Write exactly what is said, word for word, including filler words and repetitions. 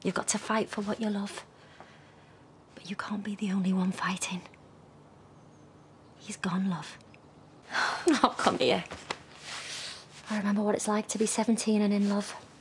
You've got to fight for what you love. But you can't be the only one fighting. He's gone, love. Oh, come here. I remember what it's like to be seventeen and in love.